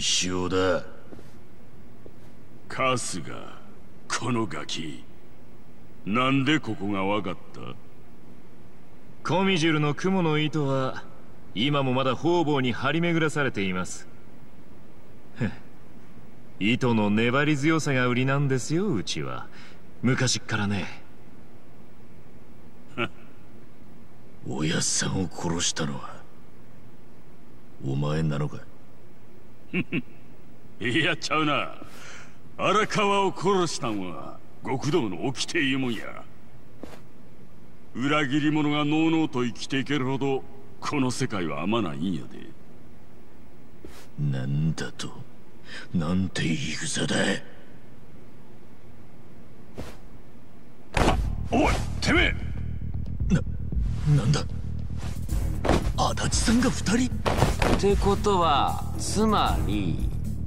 石尾だ。 春日、このガキ、なんでここがわかった？ コミジュルの雲の糸は今もまだ方々に張り巡らされています。糸の粘り強さが売りなんですよ、うちは。昔っからね。 おやっさんを殺したのはお前なのか？ いやちゃうな。荒川を殺したんは極道の掟いうもんや。裏切り者がのうのうと生きていけるほどこの世界は甘ないんやで。 なんだと？なんて言い草だ。 おいてめえ、 なんだ、足立さんが2人ってことはつまり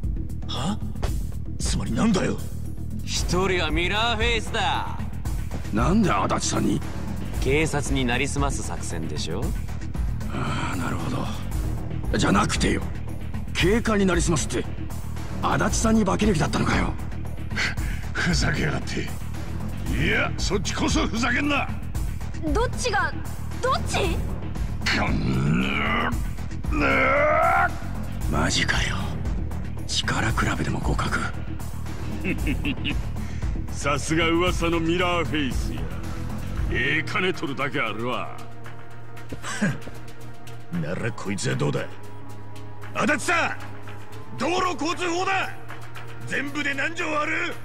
つまりなんだよ。 一人はミラーフェイスだ。 なんで足立さんに？ 警察になりすます作戦でしょ。 ああ、なるほど。じゃなくてよ、警官になりすますって足立さんに化ける気だったのかよ。 ふざけやがって。いや、そっちこそふざけんな。 どっちがどっち？ マジかよ。力比べでも互角。さすが噂のミラーフェイスや。金取るだけあるわ。 ならこいつはどうだ。足立さん、道路交通法だ。全部で何条ある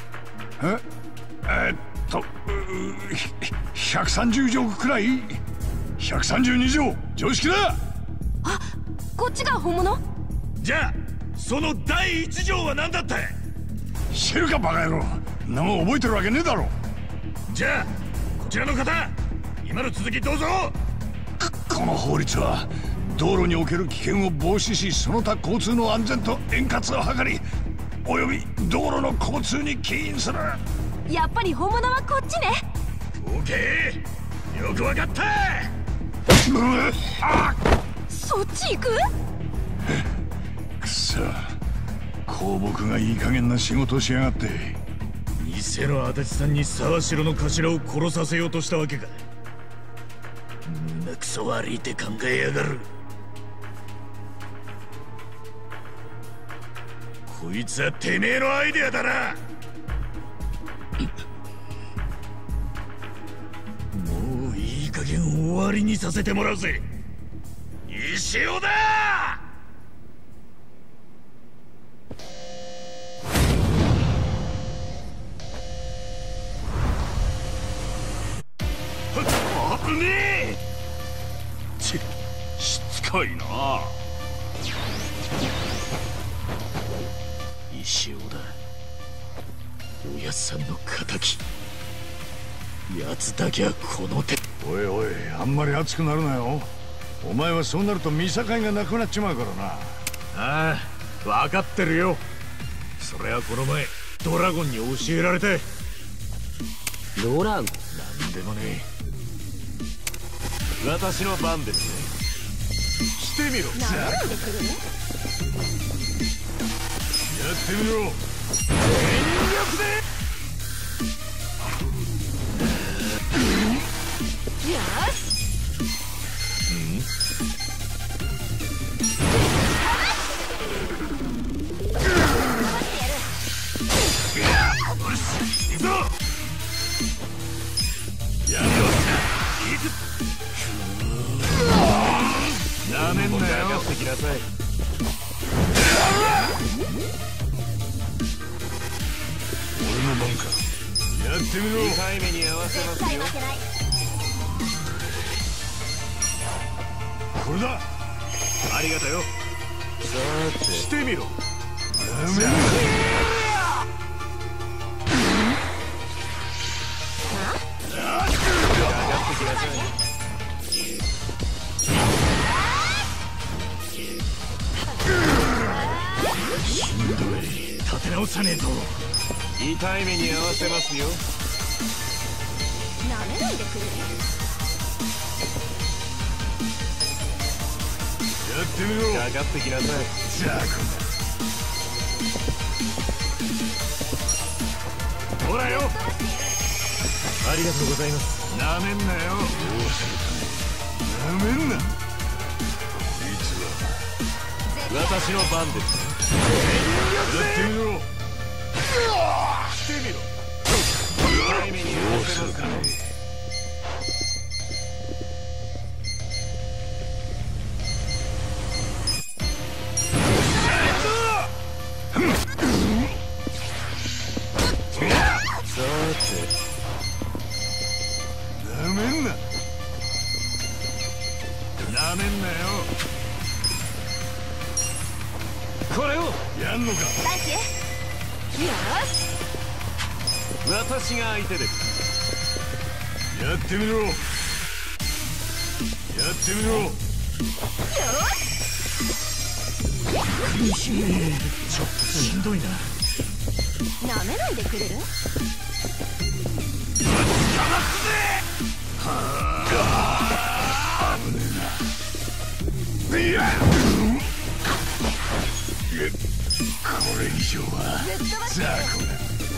？130条くらい。132条常識だ。 あ、こっちが本物？ じゃあその第1条は何だった？ 知るかバカ野郎。んなもん覚えてるわけねえだろ。 じゃあこちらの方、今の続きどうぞ。 この法律は道路における危険を防止し、その他交通の安全と円滑を図り、および道路の交通に起因する。 やっぱり本物はこっちね。 オーケー、よくわかった。 そっち行く？ くそ、公僕がいい加減な仕事をしやがって。 偽の足立さんに沢城の頭を殺させようとしたわけか。胸くそ悪いって考えやがる。こいつはてめえのアイデアだな。もういい加減終わりにさせてもらうぜ。石尾だ。 危ねえ。しつこいな。 石尾だ。おやっさんの敵。奴だけはこの手。 おいおい、あんまり熱くなるなよ。お前はそうなると見境がなくなっちまうからな。 ああ、分かってるよ。それはこの前ドラゴンに教えられて。 ドラゴン？ なんでもね私の番ですね。してみろ。 何で来るの？ やってみろ。 全力で。 よし。 行くぞ。やめろ。 なめんなよ。上がってきなさい。 俺の番か。やってみろ。 痛い目に合わせますよ。 これだ。 ありがとよ。さてしてみろ。 やめろ。 しんどい。立て直さねえと。 痛い目に合わせますよ。 なめないでくれ。 やってみろ。 かかってきなさい。 じゃあこんな。 ほらよ。ありがとうございます。なめんなよ。 なめんな。 私の番です。 やってみろ。 してみろ。 どうするかね。なめんな。 なめんなよ。これをやんのか。 サンキュー。よし。 私が相手です。 やってみろ。やってみろ。 よし。 ちょっとしんどいな。 なめないでくれる？ いや、これ以上は雑魚だ。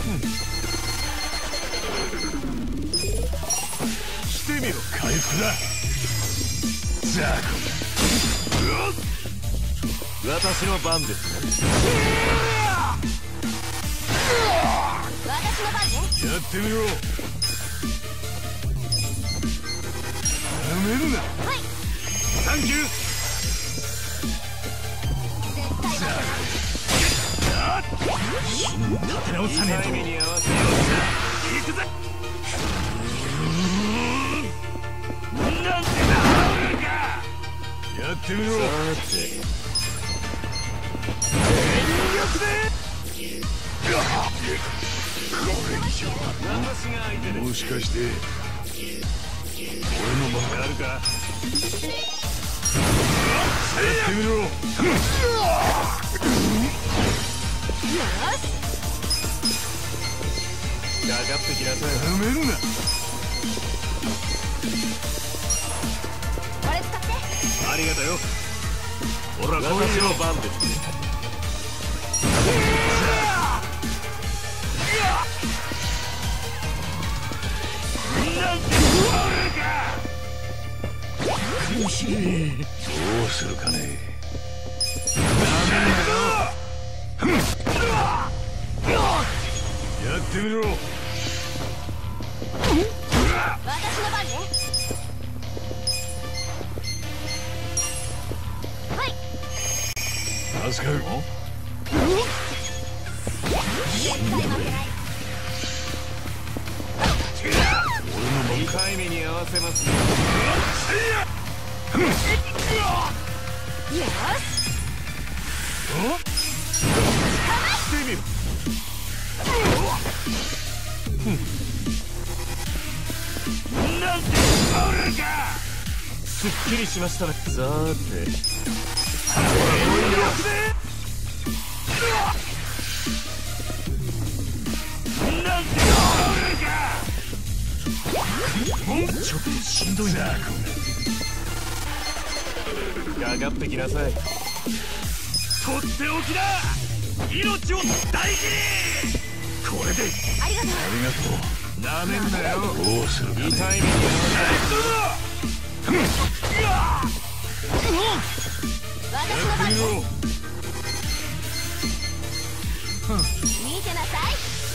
してみろ。 回復だ。雑魚だ。 私の番ですね。 私の番ね。 やってみろ。なめんな。 はい。 サンキュー。 絶対負けない。 立て直さねえと。 に合わせよ。行くぜ。なんでだろうか。 やってみろ。 さて。全力で。 これ以上は私が相手です。 もしかして俺の番やるか。 やってみろ。 よし。 かかってきなさい。 なめんな。 これ使って。 ありがとよ。ほら、私の番ですね。 苦しい。 どうするかね。やってみろ。 私の番ね。はい。 助かる。 絶対負けない。 2回目に合わせますね。 よし。 してみろ。なんて俺か。すっきりしましたね。さーて。なんて俺か。 ちょっとしんどいな。 かかってきなさい。とっておきだ。命を大事に。これでありがとう。 ありがとう。 なめんなよ。 どうするかね。 痛い目に遭わ私の番ね。見てなさい。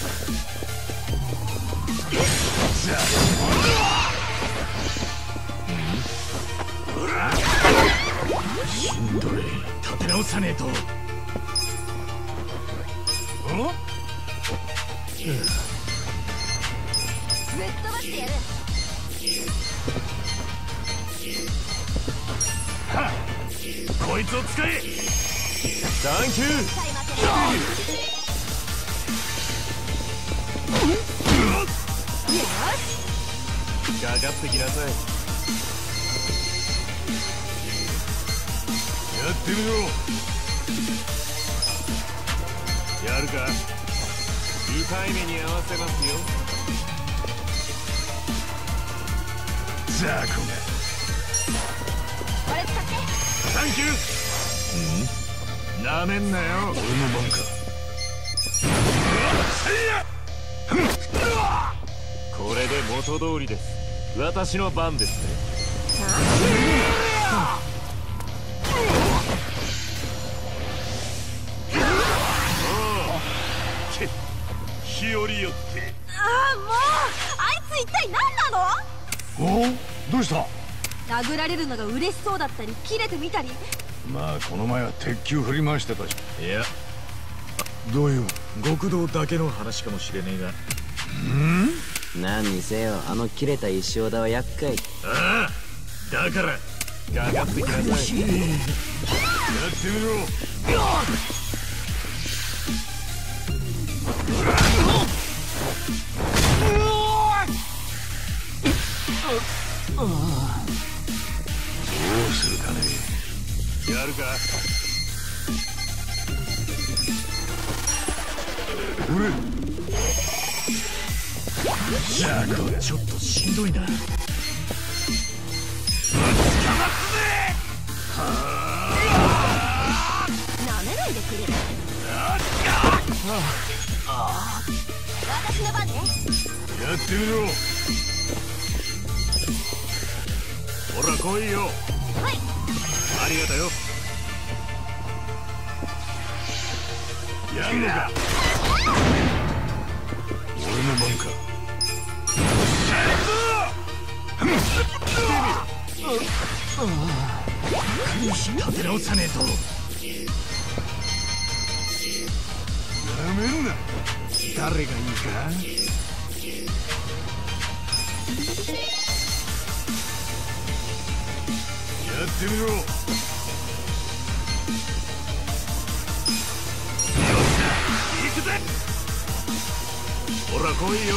しんどい。立て直さねえと。 ぶっ飛ばしてやる。 こいつを使え。サンキュー。 絶対負けない。よし。 かかってきなさい。 やってみろ。 やるか。痛い目に合わせますよ。 雑魚が。 これ使って。 サンキュー。なめんなよ。 俺の番か。 これで元通りです。私の番ですね。日和よって。 ああ、もうあいつ一体何なの？ おお、どうした？ 殴られるのが嬉しそうだったり切れてみたり。 まあこの前は鉄球振り回してたじゃん。 いや、 どういう極道だけの話かもしれねえが。 何にせよあの切れた石尾田は厄介。 ああ、だからかかってきなさい。 やってみろ。どうするかね。 やるか。 俺じゃあこれちょっとしんどいな。 なめないでくれる。私の番ね。 やってみろ。 ほら来いよ。 はい。 ありがとよ。 やんのか。俺の番か。 立て直さねえと。 なめんな。誰がいいか。やってみろ。 行くぜ。ほら来いよ。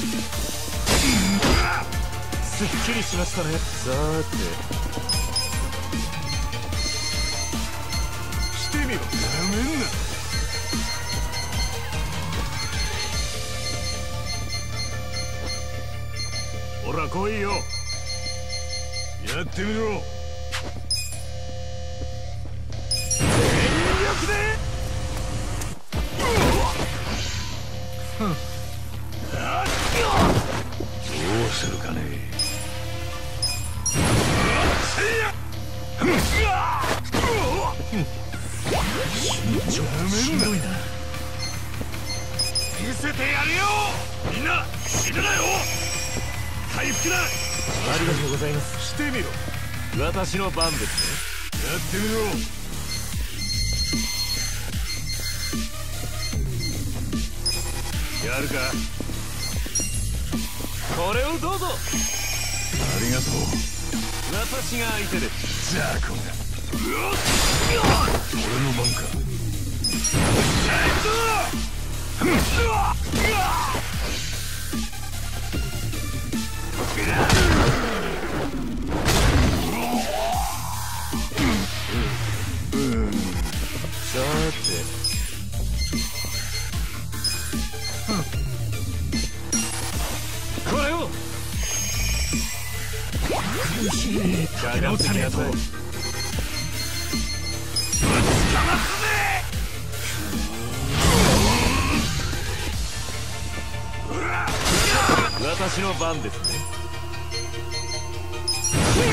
すっきりしましたね。さーてしてみろ。 なめんな。 ほら来いよ。 やってみろ。 全力で。 どうするかね。 ちょっとしんどいな。 見せてやるよ。みんな死ぬなよ。回復だ。ありがとうございます。してみろ。私の番ですね。 やってみろ。 やるか。これをどうぞ。 ありがとう。 私が相手です。 ザーコンが。俺の番か。 さてこれを立て直さねえと。 私の番ですね。